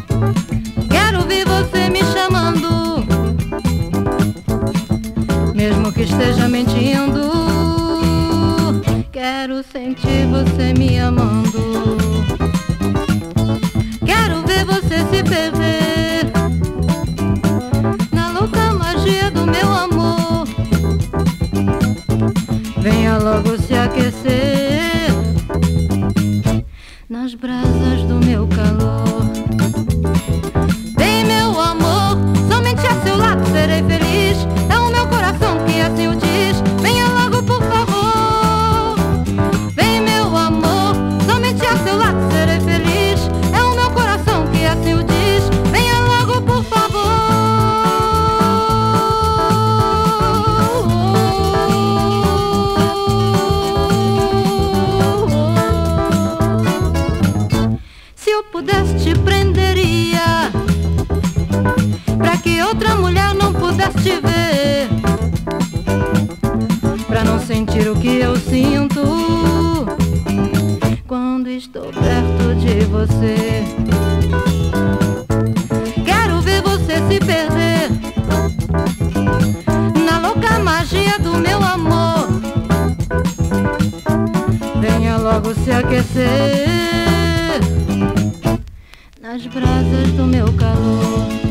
Quero ouvir você me chamando, mesmo que esteja mentindo. Quero sentir você me amando. Quero ver você se perder na louca magia do meu amor. Venha logo se aquecer nas brasas do meu calor. Vem, meu amor, somente a seu lado serei feliz. É o meu coração que assim o diz. Venha logo, por favor. Vem, meu amor, somente a seu lado serei feliz. É o meu coração que assim o diz. Venha logo, por favor. Se eu pudesse te prenderia, pra que outra mulher não pudesse te ver, pra não sentir o que eu sinto quando estou perto de você. Quero ver você se perder na louca magia do meu amor. Venha logo se aquecer nas brasas do meu calor.